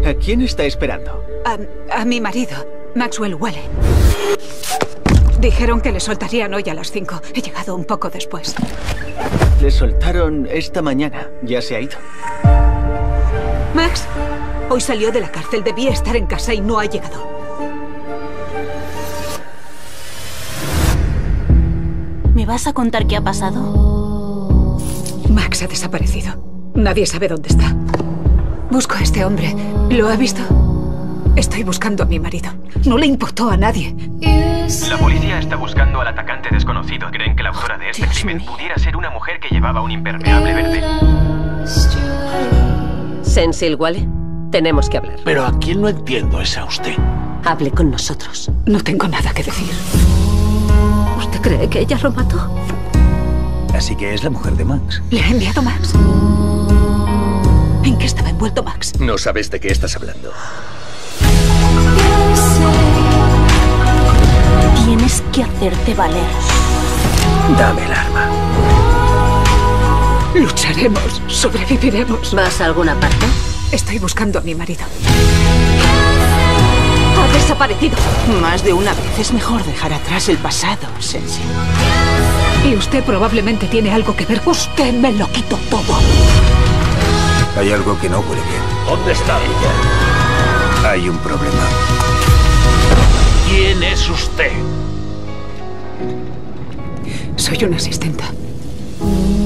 ¿A quién está esperando? A mi marido, Maxwell Welle. Dijeron que le soltarían hoy a las 5. He llegado un poco después. Le soltaron esta mañana. Ya se ha ido. Max, hoy salió de la cárcel. Debía estar en casa y no ha llegado. ¿Me vas a contar qué ha pasado? Max ha desaparecido. Nadie sabe dónde está. Busco a este hombre. ¿Lo ha visto? Estoy buscando a mi marido. No le importó a nadie. La policía está buscando al atacante desconocido. Creen que la autora de este Dios crimen mío. pudiera ser una mujer que llevaba un impermeable verde. Sensil Welle, tenemos que hablar. Pero a quien no entiendo es a usted. Hable con nosotros. No tengo nada que decir. ¿Usted cree que ella lo mató? Así que es la mujer de Max. ¿Le ha enviado Max? ¿En qué estaba envuelto Max? No sabes de qué estás hablando. Tienes que hacerte valer. Dame el arma. Lucharemos, sobreviviremos. ¿Vas a alguna parte? Estoy buscando a mi marido. Ha desaparecido. Más de una vez es mejor dejar atrás el pasado, Sensi. Y usted probablemente tiene algo que ver. Usted me lo quitó todo. Hay algo que no huele bien. ¿Dónde está ella? Hay un problema. ¿Quién es usted? Soy una asistenta.